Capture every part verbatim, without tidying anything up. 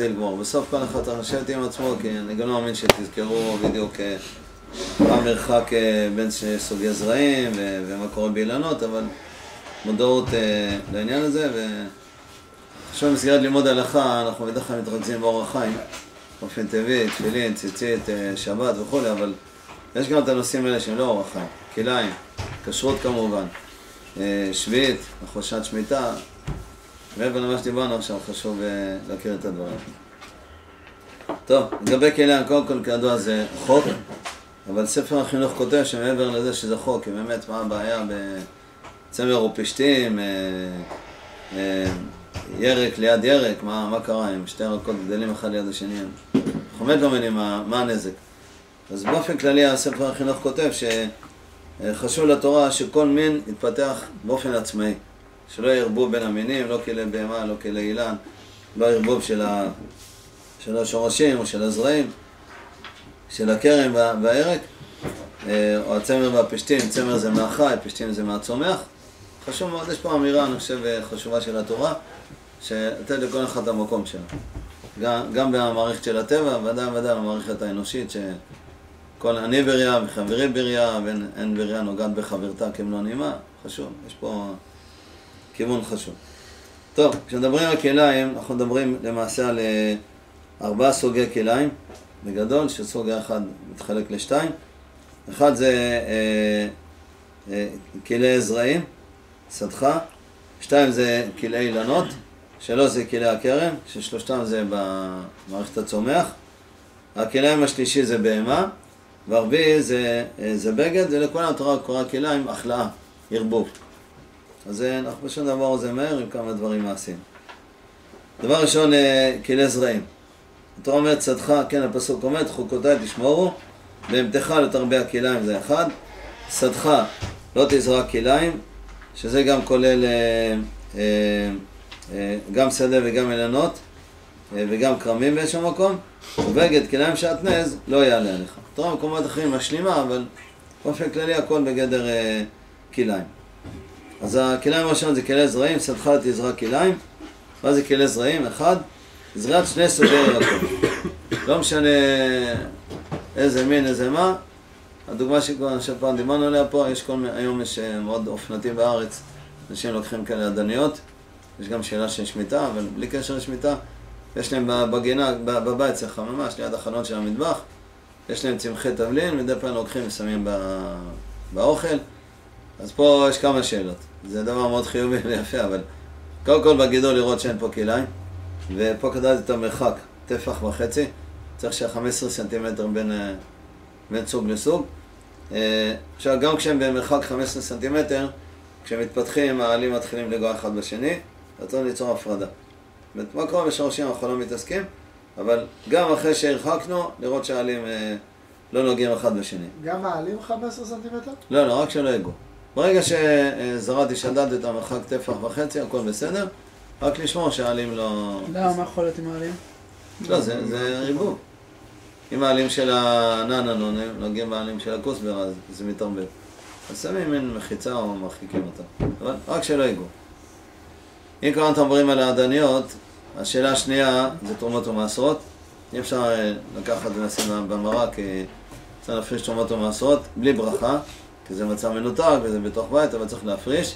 לגמור. בסוף כל אחד צריך לשבת עם עצמו, כי אני גם לא מאמין שתזכרו בדיוק מה המרחק בין סוגי זרעים ומה קורה באילנות, אבל מודעות לעניין הזה. ועכשיו במסגרת לימוד הלכה אנחנו בדרך כלל מתרכזים באורח חיים, באופן טבעי, תפילין, ציצית, שבת וכו', אבל יש גם את הנושאים האלה שהם לא אורח חיים, כליים, כשרות כמובן, שביעית, החושת שמיטה, מעבר למה שדיברנו עכשיו חשוב להכיר את הדברים. טוב, לגבי כליים, קודם כל כידוע זה חוק, אבל ספר החינוך כותב שמעבר לזה שזה חוק, כי באמת מה הבעיה בצמר ופשתים, ירק ליד ירק, מה, מה קרה עם שתי ירקות גדלים אחד ליד השני, אנחנו באמת לא מבינים מה, מה הנזק. אז באופן כללי הספר החינוך כותב שחשוב לתורה שכל מין יתפתח באופן עצמאי, שלא ירבו בין המינים, לא כלי בהמה, לא כלי אילן, לא ירבוב של, ה... של השורשים או של הזרעים, של הכרם וה... והירק, או הצמר והפשתים. צמר זה מהחי, פשתים זה מהצומח. חשוב מאוד, יש פה אמירה, אני חושב, חשובה של התורה, שתתן לכל אחד את המקום שלו. גם, גם במערכת של הטבע, ודאי ודאי במערכת האנושית, שכל אני בריאה וחברי בריאה, ואין בריאה נוגעת בחברתה כמלוא נימה. חשוב, יש פה כיוון חשוב. טוב, כשמדברים על כליים, אנחנו מדברים למעשה על ארבעה סוגי כליים, בגדול, שסוג אחד מתחלק לשתיים. אחד זה אה, אה, כלי זרעים, סדחה. שתיים זה כלי אילנות. שלוש זה כלי הכרם, ששלושתם זה במערכת הצומח. הכליים השלישי זה בהמה, והרביעי זה, זה בגד, ולכולם התורה קוראה כליים החלאה, ערבוב. אז אנחנו בשום דבר זה מהר עם כמה דברים מעשיים. דבר ראשון, כלי זרעים. התורה אומרת סדחה, כן, הפסוק אומר, חוקותיי תשמורו, בהמתך לא תרבה כליים, זה אחד. סדחה, לא תזרע כליים, שזה גם כולל אה, אה, אה, גם שדה וגם אילנות, אה, וגם קרמים באיזשהו מקום. ובגד כליים שעטנז, לא יעלה עליך. התורה במקומות אחרים משלימה, אבל באופן כללי הכל בגדר אה, כליים. אז הכליים הראשון זה כלי זרעים, סדחה תזרע כליים. מה זה כלי זרעים? אחד, זריעת שני סוגי ירקות. לא משנה איזה מין, איזה מה. הדוגמה שכבר פעם דיברנו עליה פה, יש כל מיני, היום יש מאוד אופנתים בארץ, אנשים לוקחים כאלה עדניות, יש גם שאלה של שמיטה, אבל בלי קשר לשמיטה, יש להם בגינה, בבית צריך ממש, ליד החלון של המטבח, יש להם צמחי תבלין, מדי פעם לוקחים ושמים באוכל. אז פה יש כמה שאלות, זה דבר מאוד חיובי ויפה, אבל קודם כל בגידול לראות שאין פה כליים, ופה כדאי את המרחק, טפח וחצי, צריך ש-חמישה עשר סנטימטר בין, בין סוג לסוג. עכשיו גם כשהם במרחק חמישה עשר סנטימטר, כשהם מתפתחים העלים מתחילים לגוע אחד בשני, רצון ליצור הפרדה. מה קורה בשורשים אנחנו לא מתעסקים, אבל גם אחרי שהרחקנו, לראות שהעלים לא נוגעים אחד בשני. גם העלים חמישה עשר סנטימטר? לא, לא, רק שלא יגעו. ברגע שזרעתי שדד את המרחק טפח וחצי, הכל בסדר, רק לשמור שהעלים לא... לא, מה יכול להיות עם העלים? לא, זה, זה ריבוב. אם העלים של הנננון נוגעים בעלים של הכוסבר, אז זה מתערבב. אז שמים מין מחיצה או מרחיקים אותה, אבל רק שלא יגעו. אם כבר אנחנו מדברים על העדניות, השאלה השנייה זה תרומות ומעשרות. אי אפשר לקחת ולשים במרק, כי צריך להפריש תרומות ומעשרות בלי ברכה, כי זה מצב מנותק וזה בתוך בית, אבל צריך להפריש.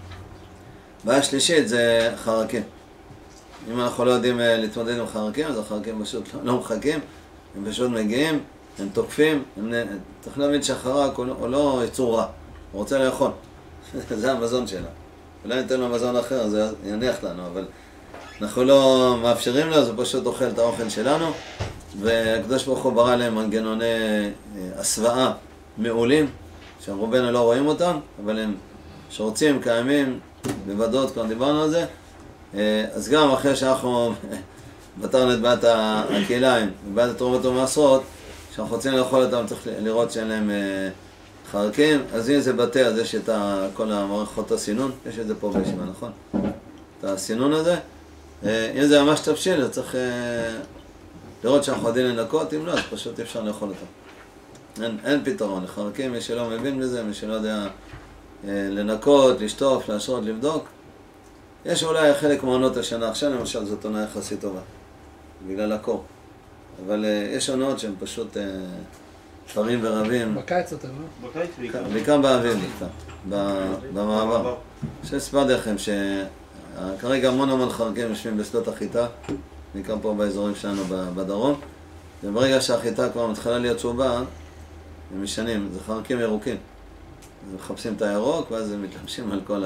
בעיה שלישית זה חרקים. אם אנחנו לא יודעים להתמודד עם חרקים, אז החרקים פשוט לא מחכים, הם פשוט מגיעים, הם תוקפים, הם... צריך להבין שהחרק הוא לא יצור רע, הוא רוצה לאכול. זה המזון שלה. אולי ניתן לו מזון אחר, זה יניח לנו, אבל אנחנו לא מאפשרים לו, זה פשוט אוכל את האוכל שלנו, והקדוש ברוך הוא ברא להם מנגנוני הסוואה מעולים, שרובנו לא רואים אותם, אבל הם שורצים, קיימים, בוודאות, כבר דיברנו על זה. אז גם אחרי שאנחנו פתרנו את בעיית הכליים, בעיית התרומות ומעשרות, שאנחנו רוצים לאכול אותם, צריך לראות שאין להם חרקים. אז אם זה בתי, אז יש את כל המערכות הסינון, יש את זה פה בישיבה, נכון? את הסינון הזה. אם זה ממש תבשיל, אז צריך לראות שאנחנו יודעים לנקות, אם לא, אז פשוט אפשר לאכול אותם. אין, אין פתרון לחרקים, מי שלא מבין בזה, מי שלא יודע לנקות, לשטוף, להשרות, לבדוק. יש אולי חלק מעונות השנה, עכשיו למשל זאת עונה יחסית טובה. בגלל הקור. אבל uh, יש עונות שהן פשוט uh, פרים ורבים. בקיץ יותר, לא? בקיץ בעיקר. בעיקר באביב בעיקר, במעבר. שסיפרתי לכם שכרגע המון המון חרקים יושבים בשדות החיטה, בעיקר פה באזורים שלנו בדרום, וברגע שהחיטה כבר מתחילה להיות שובה, הם משנים, זה חרקים ירוקים. אז מחפשים את הירוק, ואז הם מתלבשים על כל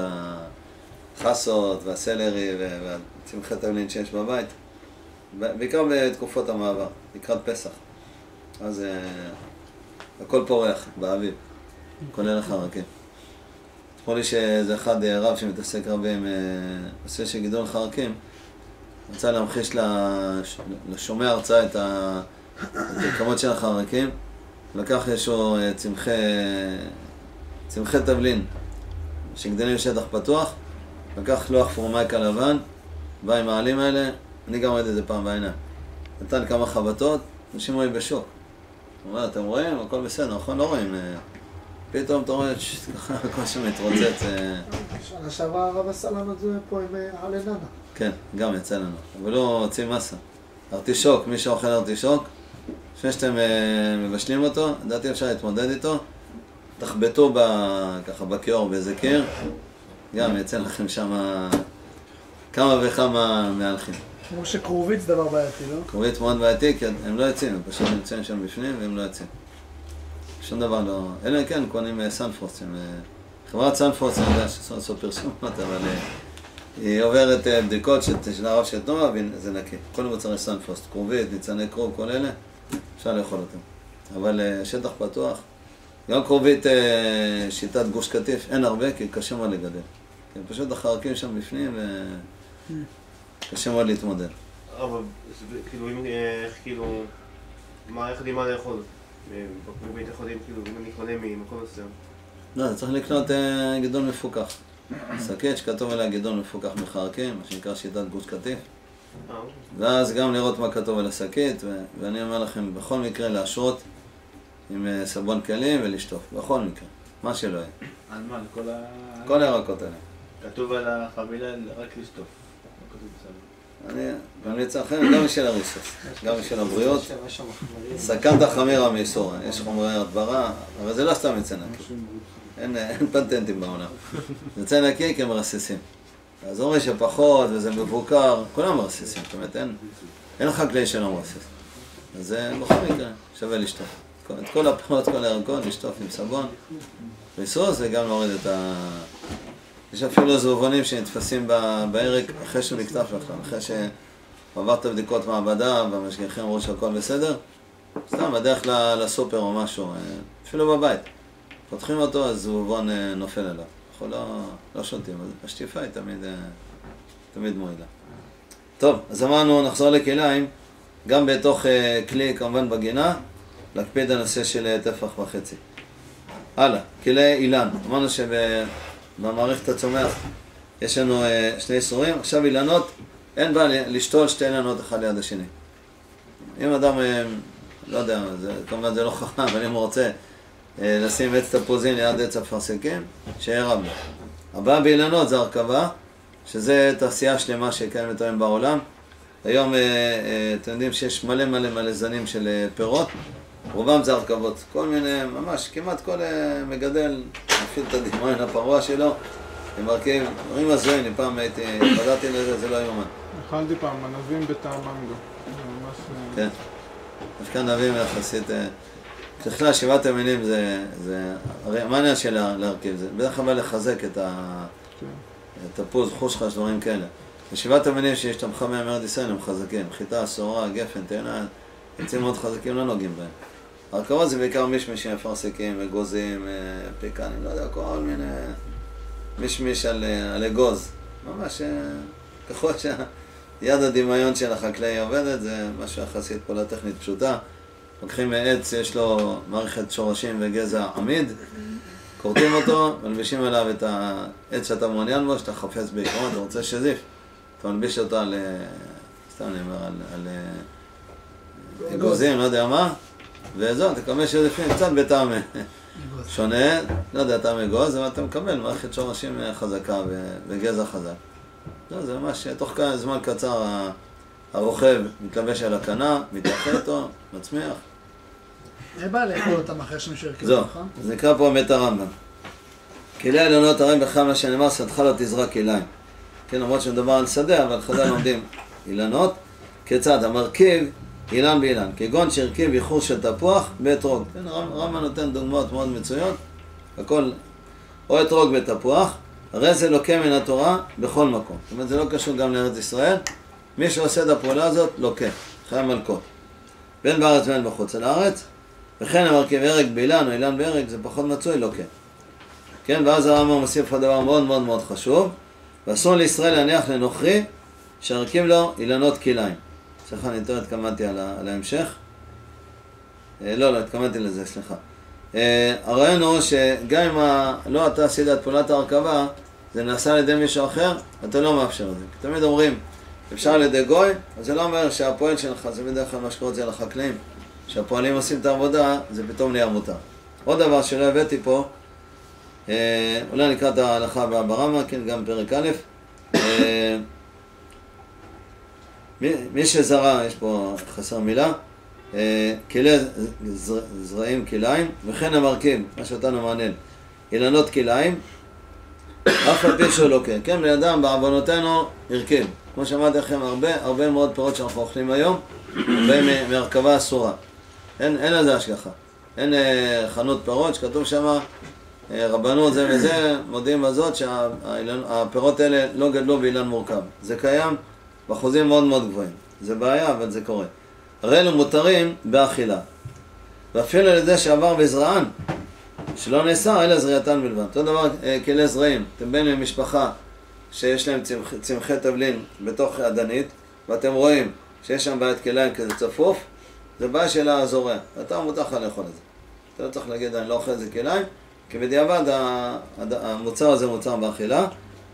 החסות והסלרי והצמחי תבלין שיש בבית. בעיקר בתקופות המעבר, לקראת פסח. אז הכל פורח באביב, כולל החרקים. זכור לי שזה אחד רב שמתעסק הרבה עם נושא של גידול חרקים, רצה להמחיש לשומע הרצאה את הכמות של החרקים, לקח איזשהו צמחי, צמחי תבלין שגדלים בשטח פתוח, לקח לוח פורמייקה לבן, בא עם העלים האלה, אני גם ראיתי את זה פעם בעיניים. נתן כמה חבטות, אנשים רואים בשוק. הוא אומר, אתם רואים? הכל בסדר, נכון? לא רואים. פתאום אתה רואה שככה הכל שמתרוצץ. שנה שעברה הרב עשה לנו את זה פה עם הלננה. כן, גם יצא לנו. אבל לא הוציא מסה. ארטישוק, מי שאוכל ארטישוק, לפני שאתם מבשלים אותו, לדעתי אפשר להתמודד איתו, תחבטו ככה בכיור באיזה קיר, גם יצא לכם שם כמה וכמה מהלכים. כמו שקרוביץ דבר בעייתי, לא? קרוביץ מאוד בעייתי, כי הם לא יוצאים, הם פשוט נמצאים שם בפנים והם לא יוצאים. שום דבר לא... אלא כן, קונים סנפורס. חברת סנפורס, אני יודע שאסור לעשות פרסומות, אבל היא עוברת בדיקות של הרב של תנועה, וזה נקי. כל מוצרי סנפורס, קרוביץ, ניצני קרוב, כל אלה, אפשר לאכול אותם. אבל שטח פתוח, גם קרובית שיטת גוש קטיף, אין הרבה, כי קשה מאוד לגדל. כי פשוט החרקים שם בפנים וקשה מאוד להתמודד. אבל כאילו, איך כאילו, מה, איך יודעים מה לאכול? בקרובית יכולים, כאילו, אם אני קונה ממקום מסוים. לא, צריך לקנות גידול מפוקח. שקית שכתוב עליה גידול מפוקח מחרקים, מה שנקרא שיטת גוש קטיף. ואז גם לראות מה כתוב על השקית, ואני אומר לכם, בכל מקרה להשרות עם סבון כלים ולשטוף, בכל מקרה, מה שלא יהיה. על מה? לכל ה... כל הירקות האלה. כתוב על החבילה רק לשטוף. אני ממליץ לכם גם בשביל הריסוס, גם בשביל הבריאות. סכנת חמירה מאיסורה, יש חומרי הדברה, אבל זה לא סתם יצא נקי. אין פטנטים בעולם. זה יצא נקי כי הם מרססים. אז אומרים שפחות וזה מבוקר, כולם מרססים, זאת אומרת אין חקלאי שלא מרסס. אז בכל מקרה שווה לשטוף. את כל הפירות, כל הירקות, לשטוף עם סבון, ריסוס וגם להוריד את ה... יש אפילו זבובונים שנתפסים בערק אחרי שהוא נקטף לכם, אחרי שעברת בדיקות מעבדה והמשגיחים אמרו שהכל בסדר, סתם בדרך לסופר או משהו, אפילו בבית. פותחים אותו, אז זבובון נופל עליו. אנחנו לא, לא שותים, אז השטיפה היא תמיד, תמיד מועילה. טוב, אז אמרנו, נחזור לכליים, גם בתוך כלי, כמובן בגינה, להקפיד הנושא של טפח וחצי. הלאה, כלי אילן. אמרנו שבמערכת הצומח יש לנו שני איסורים. עכשיו אילנות, אין בעיה לשתול שתי אילנות אחד ליד השני. אם אדם, לא יודע, זה, כמובן זה לא חכם, אבל אם הוא רוצה לשים עץ תפוזים ליד עץ אפרסקים, שיהיה רב לו. הבאה באילנות זה הרכבה, שזה תעשייה שלמה שקיימת היום בעולם. היום אתם יודעים שיש מלא מלא מלא זנים של פירות, רובם זה הרכבות. כל מיני, ממש, כמעט כל מגדל מפעיל את הדמיון הפרוע שלו, הם מרכיב, דברים הזויים, אני פעם הייתי, פדעתי לזה, זה לא יומן. אכלתי פעם ענבים בטעם מנגו. כן, דווקא ענבים יחסית, בכלל שבעת המינים זה, זה, הרי מה העניין של להרכיב? זה בדרך כלל לחזק את התפוז, חושך, דברים כאלה. בשבעת המינים שיש תמכה מאמרת ישראל הם חזקים, חיטה, סורה, גפן, תאנה, עצים מאוד חזקים, לא נוגעים בהם. הרכבות זה בעיקר מישמישים, אפרסקים, אגוזים, פיקנים, לא יודע, כל מיני מישמיש על, על אגוז. ממש, ככל שיד הדמיון של החקלאי עובדת, זה משהו יחסית פעולה טכנית פשוטה. לוקחים מעץ, יש לו מערכת שורשים וגזע עמיד, קורטים אותו, מלבישים עליו את העץ שאתה מעוניין בו, שאתה חפץ בעיקרון, אתה רוצה שזיף, אתה מלביש אותו על, סתם אני אומר, על, על אגוזים, לא יודע מה, וזהו, אתה מקבל שזיפים קצת בטעם שונה, לא יודע, טעם אגוז, אבל אתה מקבל מערכת שורשים חזקה וגזע חזק. לא, זה ממש, תוך זמן קצר הרוכב מתלבש על הכנף, מתאחד אותו, מצמיח. אין בעיה לאכול אותם אחרי שמישהו הרכיב זהו, אותך. זה נקרא פה אמת הרמב"ם. כלי העליונות הרי בכלל מה שנאמר, שדך לא תזרק כליים. כן, למרות שמדובר על שדה, אבל חז"ל לומדים אילנות. כיצד? המרכיב אילן באילן, כגון שהרכיב איחור של תפוח באתרוג. כן, רמב"ם נותן דוגמאות מאוד מצויות. הכל, או אתרוג בתפוח, הרי זה לוקה מן התורה בכל מקום. זאת אומרת, זה לא קשור גם לארץ ישראל. מי שעושה את הפעולה הזאת, לוקה, חי מלכות. בין בארץ ובין בחוץ לארץ, וכן המרכיב הרג באילן או אילן בהרג, זה פחות מצוי, לוקה. כן, ואז הרמב"ם מוסיף לך דבר מאוד מאוד מאוד חשוב, ואסור לישראל להניח לנוכרי שהרכיב לו אילנות כליים. סליחה, אני יותר התכוונתי על, על ההמשך. אה, לא, לא, התכוונתי לזה, סליחה. אה, הרעיון הוא שגם אם ה... לא אתה עשית את פעולת ההרכבה, זה נעשה על ידי מישהו אחר, אתה לא מאפשר את זה. תמיד אומרים, אפשר על ידי גוי, אז זה לא אומר שהפועל שלך, זה בדרך כלל מה שקורה זה לחקלאים, שהפועלים עושים את העבודה, זה פתאום נהיה מותר. עוד דבר שלא הבאתי פה, אה, אולי נקרא את ההלכה ברמב"ם, כן, גם פרק א', אה, מי, מי שזרע, יש פה חסר מילה, אה, כלי זר, זרעים כליים, וכן המרכיב, מה שאותנו מעניין, אילנות כליים, אף על פי שהוא לוקה, כן, לידם בעוונותינו הרכיב. כמו שאמרתי לכם, הרבה, הרבה מאוד פירות שאנחנו אוכלים היום, הרבה מהרכבה אסורה. אין, אין לזה השגחה. אין אה, חנות פירות שכתוב שם, אה, רבנות זה וזה, מודיעים בזאת שהפירות האלה לא גדלו באילן מורכב. זה קיים באחוזים מאוד מאוד גבוהים. זה בעיה, אבל זה קורה. הרי אלו מותרים באכילה. ואפילו על ידי שעבר בזרען, שלא נאסר, אלא זריעתן בלבד. אותו דבר אה, כלי זרעים. אתם בין למשפחה שיש להם צמח, צמחי תבלין בתוך אדנית, ואתם רואים שיש שם בעיית כליים כזה צפוף, זה בעיה של הזורע, ואתה מותר לך לאכול את זה. אתה לא צריך להגיד, אני לא אוכל את זה כליים, כי בדיעבד המוצר הזה מוצר באכילה.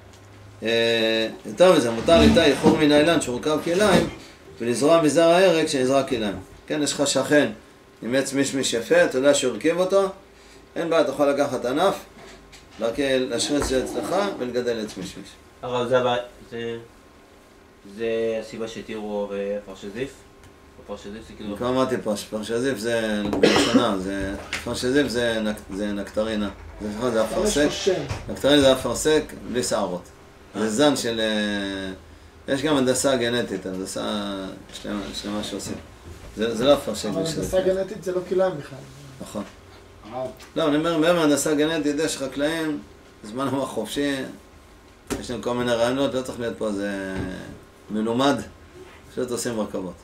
יותר מזה, מותר איתה איחור מן האילן שהורכב כליים, ולזרוע מזר ההרג שנזרע כליים. כן, יש לך שכן עם עץ מישמיש יפה, אתה יודע שהורכב אותו, אין בעיה, אתה יכול לקחת ענף, להשריץ את זה אצלך ולגדל עץ מישמיש. הרב, זה הבא, זה... זה הסיבה שתראו פרשזיף? פרשזיף זה כאילו... כבר אמרתי פה, פרשזיף זה בראשונה, פרשזיף זה נקטרינה. זה אפרסק, נקטרינה זה אפרסק בלי שערות. זה זן של... יש גם הנדסה גנטית, הנדסה שלמה שעושים. זה לא אפרסק. אבל הנדסה גנטית זה לא כליים בכלל. נכון. לא, אני אומר, באמת הנדסה גנטית יש חקלאים, זמן המוח חופשי, יש להם כל מיני רעיונות, לא צריך להיות פה איזה מלומד, פשוט עושים רכבות.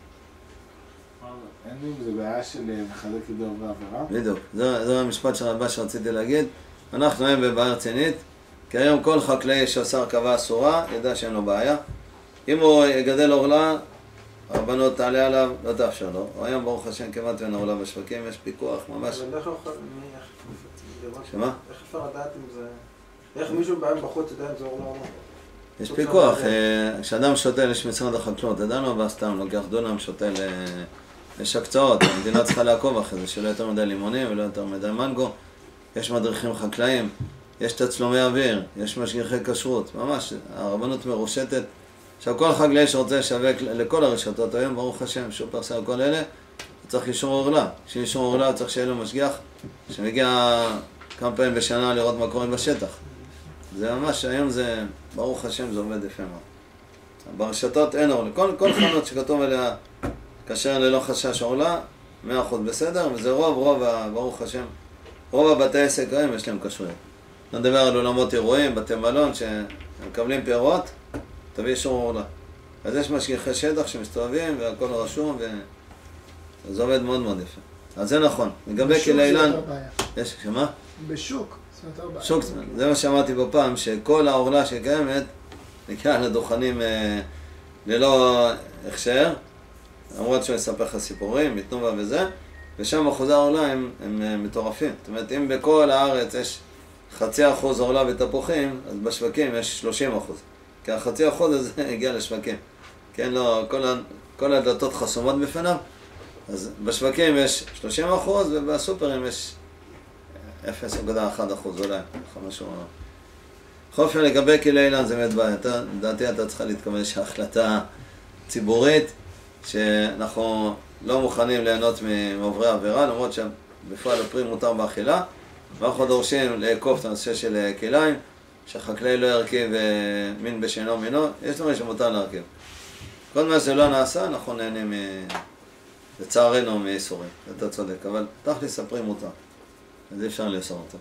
אין לי עם זה בעיה של מחלק ידור ועבירה? בדיוק, זה המשפט הבא שרציתי להגיד. אנחנו היום בבעיה רצינית, כי היום כל חקלאי שעושה הרכבה אסורה, ידע שאין לו בעיה. אם הוא יגדל עורלה, הרבנות תעלה עליו, לא תאפשר לו. היום ברוך השם כמעט ואין עורלה בשווקים, יש פיקוח ממש. אבל איך אוכל, שמה? איך אפשר לדעת אם זה... איך מישהו בהם בחוץ יודע אם זה עורלה או לא? יש פיקוח, כשאדם שותל יש משרד החקלאות, אדם לא בא סתם, לוקח דונם, שותל, יש הקצאות, המדינה צריכה לעקוב אחרי זה, שלא יותר מדי לימונים ולא יותר מדי מנגו, יש מדריכים חקלאים, יש תצלומי אוויר, יש משגיחי כשרות, ממש, הרבנות מרושתת. עכשיו כל חקלאי שרוצה לשווק לכל הרשתות היום, ברוך השם, שופרסל כל אלה, צריך אישור עורלה. כשיש אישור עורלה צריך שיהיה לו משגיח, שמגיע כמה פעמים בשנה לראות מה קורה בשטח. זה ממש, היום זה, ברוך השם, זה עובד יפה מאוד. ברשתות אין עורלה. כל, כל חנות שכתוב עליה, כאשר ללא חשש עורלה, מאה אחוז בסדר, וזה רוב, רוב, ברוך השם, רוב הבתי עסק היום יש להם כשרויות. נדבר על עולמות אירועים, בתי מלון, שמקבלים פירות, תביא אישור עורלה. אז יש משגיחי שטח שמסתובבים, והכל רשום, וזה עובד מאוד מאוד יפה. אז זה נכון. לגבי כלי אילן, יש, שמה? בשוק. שוק, זה מה שאמרתי בפעם, שכל העורלה שקיימת נקרא לדוכנים אה, ללא הכשר, למרות שהוא יספר לך סיפורים, מתנובה וזה, ושם אחוזי העורלה הם, הם, הם מטורפים. זאת אומרת, אם בכל הארץ יש חצי אחוז עורלה בתפוחים, אז בשווקים יש שלושים אחוז. כי החצי אחוז הזה הגיע לשווקים. כן, לא, כל, כל הדלתות חסומות בפניו, אז בשווקים יש שלושים אחוז ובסופרים יש אפס נקודה אחת אחוז אולי, משהו... בכל אופן לגבי כלי אילן זה באמת בעיה, לדעתי אתה צריכה להתכוון שההחלטה ציבורית, שאנחנו לא מוכנים ליהנות מעוברי עבירה, למרות שבפועל הפרי מותר באכילה, ואנחנו דורשים לאכוף את הנושא של כליים, שהחקלאי לא ירכיב מין בשאינו מינו, יש לנו שמותר להרכיב. כל מה שלא נעשה, אנחנו נהנים לצערנו מאיסורים, אתה צודק, אבל תכלס הפרי מותר, אז אי אפשר לאסור אותו.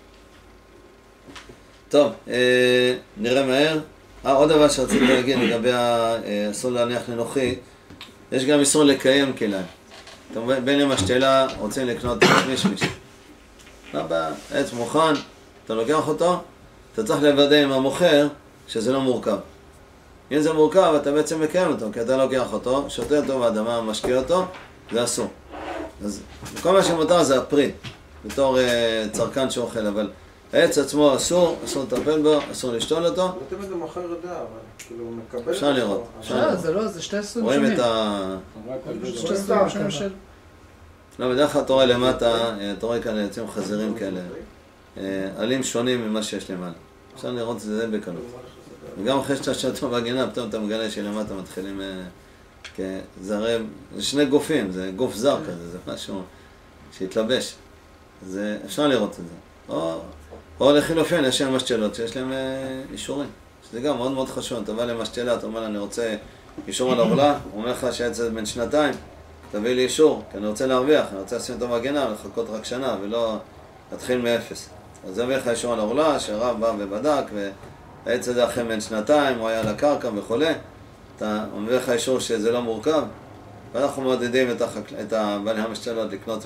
טוב, אה, נראה מהר. אה, עוד דבר שרציתי להגיד לגבי האסור להניח לנוחי, יש גם איסור לקיים כליים. אתה מבין, בין אם השתלה רוצים לקנות מישמיש. לא בא, עץ מוכן, אתה לוקח אותו, אתה צריך לוודא עם המוכר שזה לא מורכב. אם זה מורכב, אתה בעצם מקיים אותו, כי אתה לוקח אותו, שותה אותו באדמה, משקיע אותו, זה אסור. אז כל מה שמותר זה הפרי, בתור אה, צרכן שאוכל, אבל העץ עצמו אסור, אסור לטפל בו, אסור לשתול אותו. לא תמיד המוכר יודע, אבל כאילו הוא מקבל... אפשר לראות. לא, זה לא, זה שתי סוגים רואים שונים. את ה... שתי סוגים שונים של... לא, בדרך כלל אתה רואה למטה, אתה רואה כאלה יוצאים חזירים כאלה, עלים שונים ממה שיש למעלה. אפשר לראות את זה בקלות. וגם אחרי שאתה שתו בגינה, פתאום אתה מגלה שלמטה מתחילים זה הרי, זה שני גופים, זה גוף זר כזה, זה משהו שהתלבש. זה, אפשר לראות את זה. או, או לחילופין, יש להם משתלות שיש להם אישורים. שזה גם מאוד מאוד חשוב, אתה בא למשתלה, אתה אומר, אני רוצה אישור על העולה, הוא אומר לך שהעץ בן שנתיים, תביא לי אישור, כי אני רוצה להרוויח, אני רוצה לשים אותו בגינה ולחכות רק שנה ולא להתחיל מאפס. אז זה מביא לך אישור על העולה, שהרב בא ובדק, והעץ הזה אחרי בן שנתיים, הוא היה על הקרקע וכו'. אתה מביא לך אישור שזה לא מורכב, ואנחנו מעודדים את, החקל... את בעלי המשתלות לקנות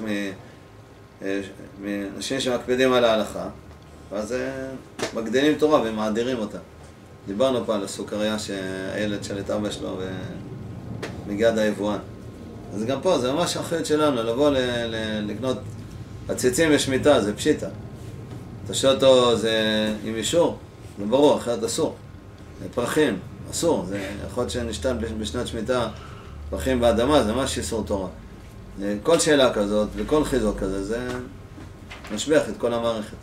מאנשים שמקפידים על ההלכה, ואז מגדילים תורה ומאדירים אותה. דיברנו פה על הסוכריה שהילד של את אבא שלו ומגיע היבואן. אז גם פה זה ממש אחריות שלנו, לבוא ל... ל... לקנות עציצים בשמיטה, זה פשיטה. אתה שואל אותו, זה עם אישור, זה ברור, אחרת אסור. זה פרחים, אסור, זה יכול להיות שנשתל בשנת שמיטה פרחים באדמה, זה ממש איסור תורה. כל שאלה כזאת וכל חיזוק כזה, זה משביח את כל המערכת.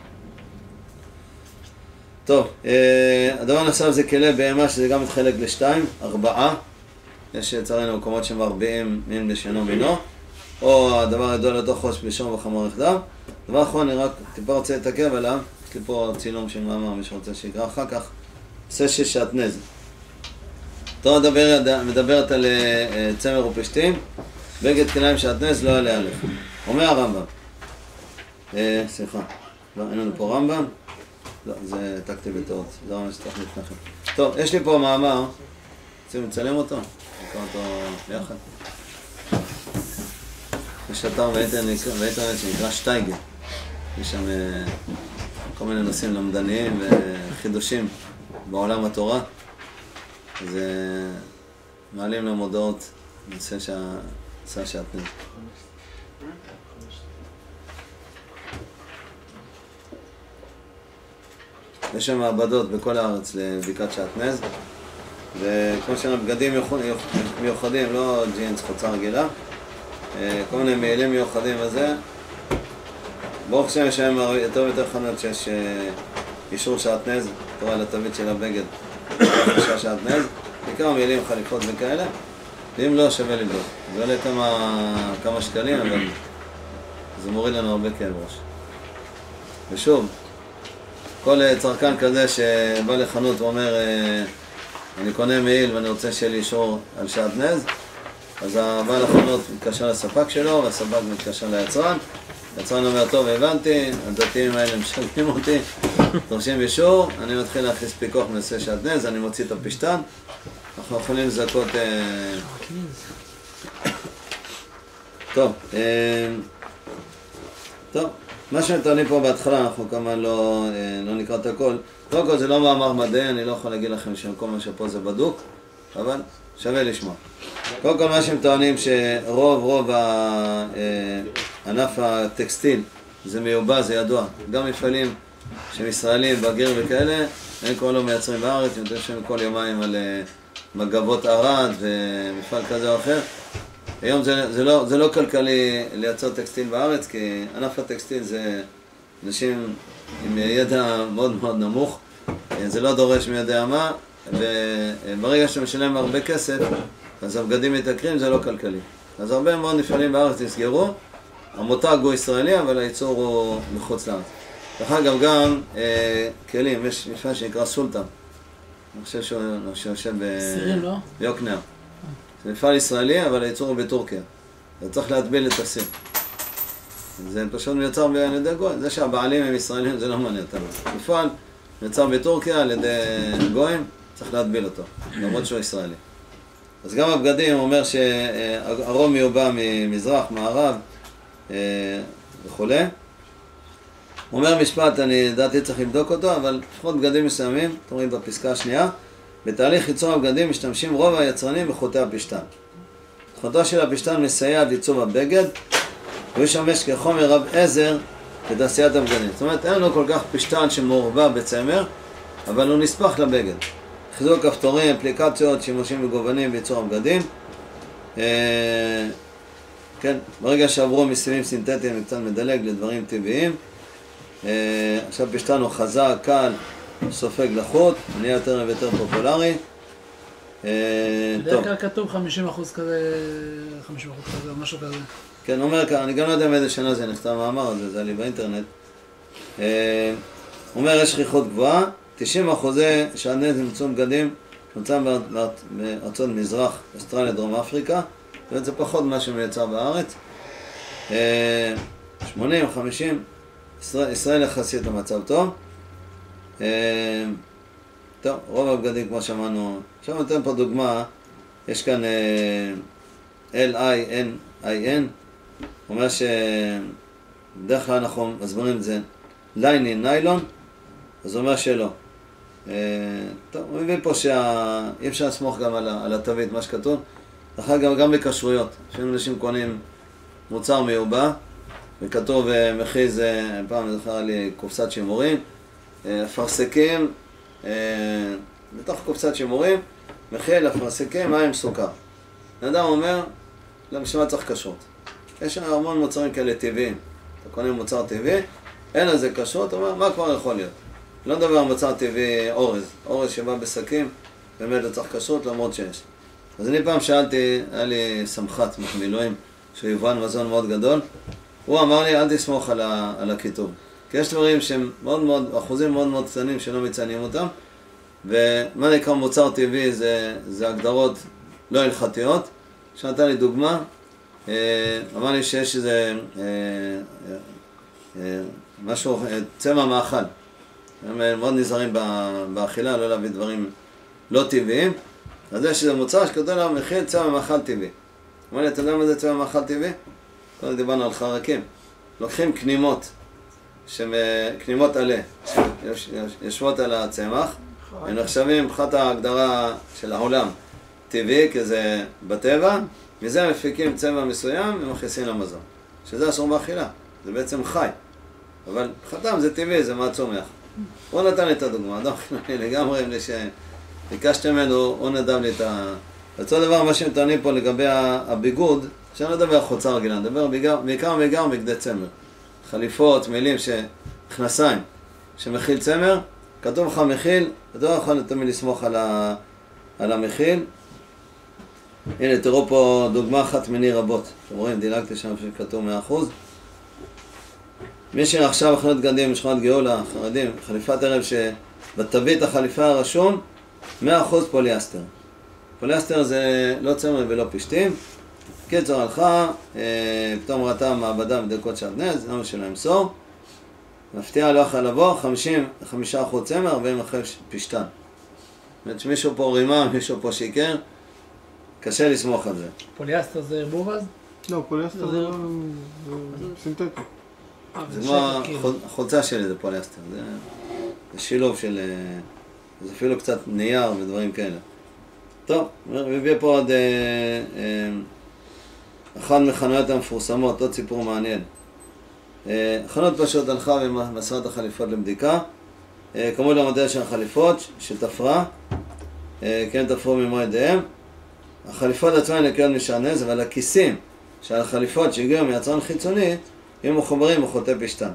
טוב, הדבר נוסף זה כלי בהמה, שזה גם מתחלק לשתיים, ארבעה. יש לצערנו מקומות שמרביעים מין בשאינו מינו, או הדבר הגדול לתוך חוש בשום וחמור יחדיו. דבר אחרון, אני רק טיפה רוצה להתעכב עליו, יש לי פה צילום של מאמר, מי שרוצה שיקרא אחר כך, עושה ששעטנז. תורה מדברת על צמר ופשתים, בגד כליים שעטנז לא יעלה עליך. אומר הרמב"ם, סליחה, לא, אין לנו פה רמב"ם, לא, זה העתקתי בטעות, זה ממש שצריך לפניכם. טוב, יש לי פה מאמר, רוצים לצלם אותו? נקרא אותו ביחד. יש אתר באינטרנט שנקרא שטייגל, יש שם כל מיני נושאים למדניים וחידושים בעולם התורה, אז מעלים למודעות נושא שעשה שעטנז. יש שם מעבדות בכל הארץ לבדיקת שעטנז, וכמו שאנחנו בגדים מיוחדים, לא ג'ינס חוצה רגילה, כל מיני מעילים מיוחדים וזה. ברוך השם יש שם יותר ויותר חנות שיש אישור שעטנז, תורה לתווית של הבגד, אישור שעטנז, בעיקר מעילים חליפות וכאלה, ואם לא שווה לבדוק. זה עולה כמה, כמה שקלים, אבל זה מוריד לנו הרבה כאב ראש. ושוב, כל צרכן כזה שבא לחנות ואומר אני קונה מעיל ואני רוצה שיהיה לי אישור על שעטנז, אז הבעל החנות מתקשר לספק שלו והספק מתקשר ליצרן. היצרן אומר, טוב, הבנתי, הדתיים האלה משלמים אותי, דורשים אישור, אני מתחיל להכניס פיקוח מנסה שעטנז, אני מוציא את הפשטן, אנחנו יכולים לזכות... טוב, טוב, מה שנתונים פה בהתחלה, אנחנו כמובן לא, לא נקרא את הכל. קודם כל זה לא מאמר מדעי, אני לא יכול להגיד לכם שכל מה שפה זה בדוק, אבל שווה לשמוע. קודם כל מה שהם טוענים שרוב רוב הענף הטקסטיל זה מיובא, זה ידוע. גם מפעלים שהם ישראלים, בגיר וכאלה, הם כבר לא מייצרים בארץ, הם תושבים כל יומיים על מגבות ערד ומפעל כזה או אחר. היום זה, זה, לא, זה לא כלכלי לייצר טקסטיל בארץ, כי ענף הטקסטיל זה אנשים עם ידע מאוד מאוד נמוך, זה לא דורש מי יודע מה, וברגע שאתה משלם הרבה כסף, אז הבגדים מתעקרים, זה לא כלכלי. אז הרבה מאוד מפעלים בארץ נסגרו, המותג הוא ישראלי, אבל הייצור הוא מחוץ לארץ. דרך אגב גם אה, כלים, יש מפעל שנקרא סולטן, אני חושב שהוא שיושב ב... ביוקנעם. זה מפעל ישראלי, אבל הייצור הוא בטורקיה. אתה צריך להטביל את הסיר. זה פשוט מיוצר על ידי גוי, זה שהבעלים הם ישראלים זה לא מעניין אותנו. מפעל מיוצר בטורקיה על ידי גויים, צריך להטביל אותו, למרות שהוא ישראלי. אז גם הבגדים אומר שהרום מיובא ממזרח, מערב וכו'. הוא אומר משפט, אני דעתי צריך לבדוק אותו, אבל לפחות בגדים מסוימים, אתם רואים בפסקה השנייה, בתהליך ייצור הבגדים משתמשים רוב היצרנים בחוטי הפשטן. חוטו של הפשטן מסייע לעיצוב הבגד, והוא ישמש כחומר רב עזר בתעשיית הבגדים. זאת אומרת, אין לנו כל כך פשטן שמעורבב בצמר, אבל הוא נספח לבגד. חיזוק כפתורים, אפליקציות, שימושים מגוונים בייצור הבגדים. אה, כן, ברגע שעברו מסיבים סינתטיים, קצת מדלג לדברים טבעיים. אה, עכשיו פשטן הוא חזק, קל, סופג לחות, נהיה יותר ויותר פופולרי. בדרך כלל כתוב חמישים אחוז כזה, חמישים אחוז כזה, משהו כזה. כן, אומר כאן, אני גם לא יודע מאיזה שנה זה נכתב מאמר הזה, זה היה לי באינטרנט. הוא אומר, יש שכיחות גבוהה, תשעים אחוזי שעדני נמצאו בגדים, נמצא בארצות מזרח, אוסטרליה, דרום אפריקה, וזה פחות ממה שמיוצר בארץ. שמונים, חמישים, ישראל יחסית המצב טוב. טוב, רוב הבגדים כמו שמענו, עכשיו נותן פה דוגמה, יש כאן L I N I N, אומר שבדרך כלל אנחנו מסבירים את זה ליינין, ניילון, אז הוא אומר שלא. טוב, הוא מביא פה שאי אפשר לסמוך גם על התווית, מה שכתוב. אחר גם, גם בכשרויות, שאנשים קונים מוצר מיובא, וכתוב מכיז, פעם זכר לי קופסת שימורים, אפרסקים, בתוך קופסת שימורים, מכיל אפרסקים, מים, סוכר. האדם אומר, למשמע צריך כשרות. יש המון מוצרים כאלה טבעיים. אתה קונה מוצר טבעי, אין על זה כשרות, אתה אומר, מה כבר יכול להיות? לא דבר מוצר טבעי אורז. אורז שבא בשקים, באמת לא צריך כשרות, למרות שיש. אז אני פעם שאלתי, היה לי סמח"ט מילואים, שהוא יבואן מזון מאוד גדול, הוא אמר לי, אל תסמוך על, ה, על הכיתוב. כי יש דברים שהם מאוד מאוד, אחוזים מאוד מאוד קטנים שלא מציינים אותם, ומה נקרא מוצר טבעי זה, זה הגדרות לא הלכתיות. שנתן לי דוגמה, אמר לי שיש איזה משהו, צמא מאכל. הם מאוד נזהרים באכילה, לא להביא דברים לא טבעיים. אז יש איזה מוצר שכתוב לה מכיל צמא מאכל טבעי. אמר לי, אתה יודע מה זה צמא מאכל טבעי? קודם דיברנו על חרקים. לוקחים קנימות, קנימות עלה, יושבות על הצמח, הם נחשבים מבחינת ההגדרה של העולם טבעי, כי זה בטבע, מזה מפיקים צבע מסוים ומכניסים למזון. שזה אסור באכילה, זה בעצם חי. אבל מבחינתם זה טבעי, זה מה צומח. הוא נתן לי את הדוגמה, אדם חילוני לגמרי, שביקשתם ממנו, הוא נדם לי את ה... אותו דבר מה שהם טוענים פה לגבי הביגוד, שאני לא מדבר על חוצה רגילה, אני מדבר בעיקר ובעיקר מגדי צמר. חליפות, מילים, כנסיים, שמכיל צמר, כתוב לך מכיל, אתה לא יכול תמיד לסמוך על, ה... על המכיל. הנה, תראו פה דוגמה אחת מיני רבות. אתם רואים, דילגתי שם שכתוב מאה אחוז. מי שעכשיו מכינות גדים בשכונת גאולה, חרדים, חליפת ערב שבתווית החליפה הרשום, מאה אחוז פוליאסטר. פוליאסטר זה לא צמר ולא פשטים. קיצור הלכה, אה, פתאום ראתה מעבדה בדקות שעבנז, זה מה שלא ימסור. מפתיע לא יכול לבוא, חמישים וחמישה אחוז צמר, ארבעים אחוז פשטן. זאת אומרת שמישהו פה רימה, מישהו פה שיקר, קשה לסמוך על זה. פוליאסטר זה ערבוב אז? לא, פוליאסטר זה סינתטי. זה כמו החולצה שלי, זה פוליאסטר. זה שילוב של... זה אפילו קצת נייר ודברים כאלה. טוב, מביא פה עוד... אחד מחנויות המפורסמות, עוד סיפור מעניין. חנות פשוט הלכה ומסרה את החליפות לבדיקה. כמות למודל של החליפות שתפרה, כן תפרו ממועדיהם. החליפות עצמן נקיות משענז, אבל הכיסים של החליפות שהגיעו מיצרן חיצוני, הם מחוברים בחוטי פשטן.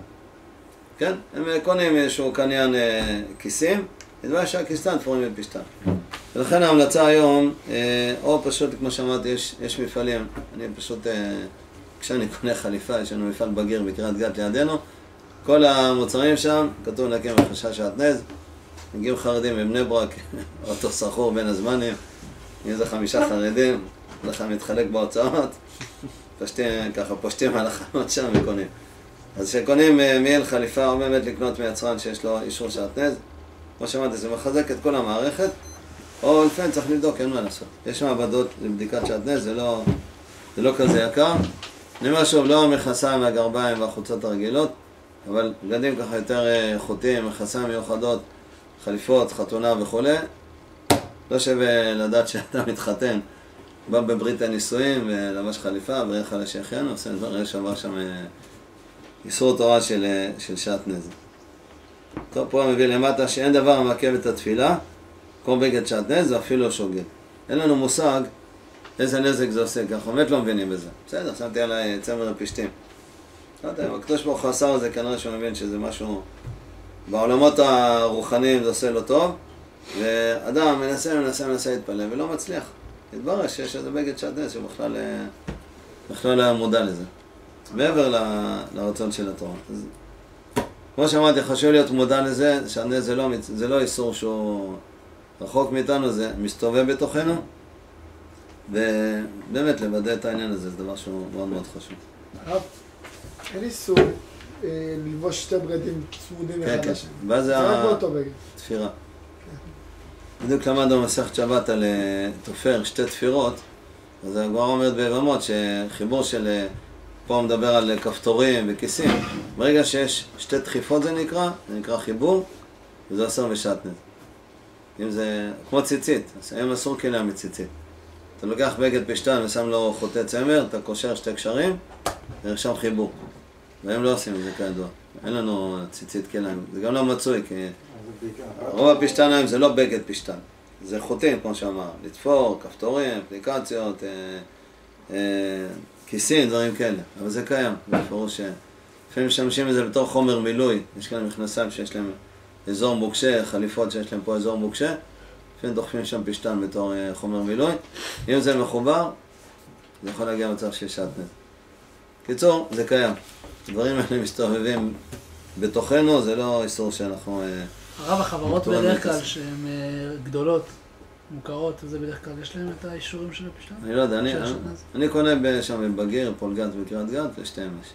כן? הם קונים איזשהו קניין כיסים, נדמה שהכיסטן תפורים מפשטן. ולכן ההמלצה היום, או פשוט, כמו שאמרתי, יש, יש מפעלים, אני פשוט, כשאני קונה חליפה, יש לנו מפעל בגיר בקריית גת לידינו, כל המוצרים שם, כתוב נקי מחשש שעטנז, מגיעים חרדים מבני ברק, אותו סחור בין הזמנים, אם זה חמישה חרדים, לך מתחלק בהוצאות, פשטים, ככה פושטים על החנות שם וקונים. אז כשקונים מיל חליפה, או באמת לקנות מיצרן שיש לו אישור שעטנז, כמו שאמרתי, זה מחזק את כל המערכת, או לפעמים צריך לבדוק, אין מה לעשות. יש מעבדות לבדיקת שעטנז, זה לא, זה לא כזה יקר. אני אומר שוב, לא המכנסיים והגרביים והחוצות הרגילות, אבל בגדים ככה יותר איכותיים, מכנסיים מיוחדות, חליפות, חתונה וכו'. לא שווה לדעת שאתה מתחתן, בא בברית הנישואים ולבש חליפה, ברך על השייכיין, עושה דברים שעבר שם איסור תורה של, של שעטנז. טוב, פה מביא למטה שאין דבר המעכב את התפילה, כמו בגד שעטנז, זה אפילו שוגג. אין לנו מושג איזה נזק זה עושה, ככה באמת לא מבינים בזה. בסדר, שמתי עליי צמר הפשטים. לא יודע, הקדוש ברוך הוא עשה את זה, כנראה שהוא מבין שזה משהו... בעולמות הרוחניים זה עושה לו טוב, ואדם מנסה, מנסה, מנסה להתפלל ולא מצליח. התברר שיש איזה בגד שעטנז שבכלל בכלל לא היה מודע לזה. מעבר ל, לרצון של התורה. אז, כמו שאמרתי, חשוב להיות מודע לזה, שעטנז זה לא, זה לא איסור שהוא רחוק מאיתנו, זה מסתובב בתוכנו, ובאמת לוודא את העניין הזה, זה דבר שהוא מאוד מאוד חשוב. הרב, אין איסור ללבוש שתי בגדים צמודים אחד לשני. ואז זה התפירה. בדיוק למדנו מסכת שבת על תופר, שתי תפירות, אז הגמרא אומרת ביבמות שחיבור של, פה הוא מדבר על כפתורים וכיסים, ברגע שיש שתי דחיפות זה נקרא, זה נקרא חיבור, וזה אסור בשעטנז. אם זה כמו ציצית, אז היום אסור כליה מציצית. אתה לוקח בגד פשטן ושם לו חוטי צמר, אתה קושר שתי קשרים, ונרשם חיבור. והם לא עושים את זה כידוע. אין לנו ציצית כליים. זה גם לא מצוי, כי רוב הפשטניים זה לא בגד פשטן. זה חוטים, כמו שאמר. לתפור, כפתורים, אפליקציות, אה, אה, כיסים, דברים כאלה. אבל זה קיים, בפירוש ש... לפעמים משתמשים את זה בתור חומר מילוי. יש כאן מכנסיים שיש להם אזור מוקשה, חליפות שיש להם פה אזור מוקשה. לפעמים דוחפים שם פשטן בתור אה, חומר מילוי. אם זה מחובר, זה יכול להגיע למצב שיש שעטנז. קיצור, זה קיים. הדברים האלה מסתובבים בתוכנו, זה לא איסור שאנחנו... הרב, החברות בדרך כלל שהן גדולות, מוכרות, זה בדרך כלל יש להם את האישורים של הפשטן? אני לא יודע, אני, אני, אני קונה שם בבגיר, פולגת וקריית גת, לשתיהם יש.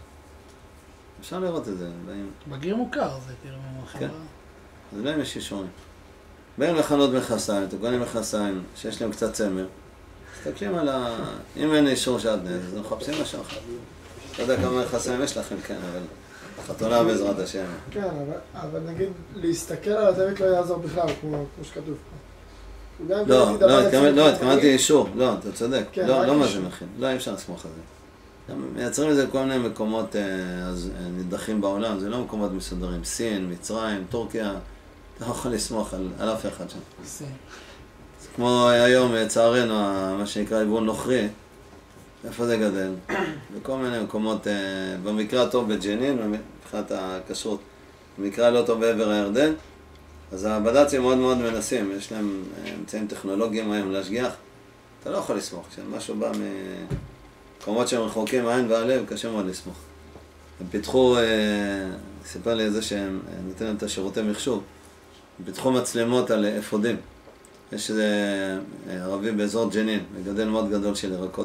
אפשר לראות את זה. באים... בגיר מוכר, זה כאילו כן. אז להם יש אישורים. באים לחנות מכסיים, אתה קונה מכסיים שיש להם קצת צמר, מסתכלים על ה... אם אין אישור שעטנז, אז מחפשים משהו אחר. אתה יודע כמה מכסיים יש לכם, כן, אבל חתונה בעזרת השם. כן, אבל, אבל נגיד, להסתכל על הזווית לא יעזור בכלל, כמו, כמו שכתוב פה. לא, לא, לא, התכוונתי אישור, לא, אתה צודק, לא, לא מה זה מכין, לא, אי אפשר לסמוך על זה. מייצרים את זה בכל מיני מקומות נידחים בעולם, זה לא מקומות מסודרים, סין, מצרים, טורקיה, אתה לא יכול לסמוך על, על אף אחד שם. סין. כמו היום, צערנו, מה שנקרא ארגון נוכרי, איפה זה גדל? בכל מיני מקומות, במקרה הטוב בג'נין, מבחינת הכשרות, במקרה לא טוב בעבר הירדן, אז הבד"צים מאוד מאוד מנסים, יש להם אמצעים טכנולוגיים היום להשגיח, אתה לא יכול לסמוך, כשמשהו בא ממקומות שהם רחוקים מהעין והלב, קשה מאוד לסמוך. הם פיתחו, סיפר לי איזה שהם נותנים להם את השירותי מחשוב, הם פיתחו מצלמות על אפודים. יש איזה ערבי באזור ג'נין, מגדל מאוד גדול של ירקות,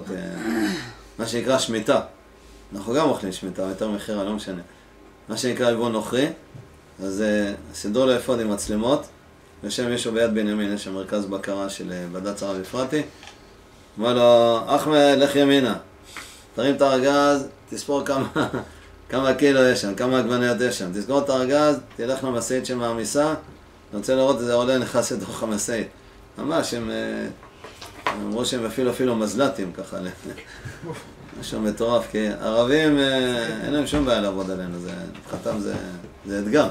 מה שנקרא שמיטה. אנחנו גם אוכלים שמיטה, יותר מחירה, לא משנה. מה שנקרא ארגון נוכרי, אז סידור לאפוד עם מצלמות, ושם מישהו ביד בנימין, יש שם מרכז בקרה של בד"ץ הרב אפרתי. אומר לו, אחמד, לך ימינה, תרים את הארגז, תספור כמה, כמה קילו יש שם, כמה עגבניות יש שם. תסגור את הארגז, תלך למשאית שמעמיסה, אני רוצה לראות איזה עולה נכנס לתוך המשאית. ממש, הם אמרו שהם אפילו אפילו מזל"טים ככה, משהו מטורף, כי ערבים אין להם שום בעיה לעבוד עלינו, מבחינתם זה, זה אתגר.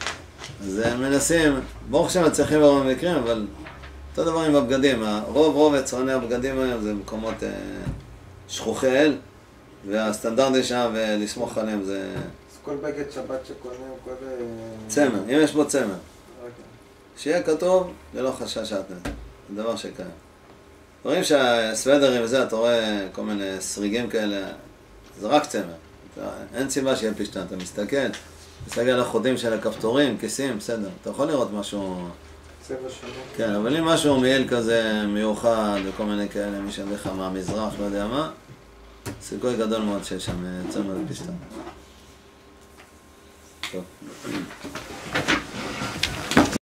אז הם מנסים, ברוך שהם מצליחים ברוב המקרים, אבל אותו דבר עם הבגדים, רוב רוב יצרני הבגדים היום זה מקומות שכוחי אל, והסטנדרטי שם ולסמוך עליהם זה... אז כל בגד שבת שקונה, כל... צמר, אם יש בו צמר. שיהיה כתוב ללא חשש שעטנז. זה דבר שקיים. רואים שהסוודרים וזה, אתה רואה כל מיני סריגים כאלה, זה רק צמר. אין סיבה שיהיה פשטן, אתה מסתכל, מסתכל על החודים של הכפתורים, כיסים, בסדר. אתה יכול לראות משהו... צבע שונה. כן, אבל אם משהו מעיל כזה מיוחד וכל מיני כאלה, מי שיודע לך מהמזרח, לא יודע מה, סיכוי גדול מאוד שיש שם צמר ופשטן. טוב.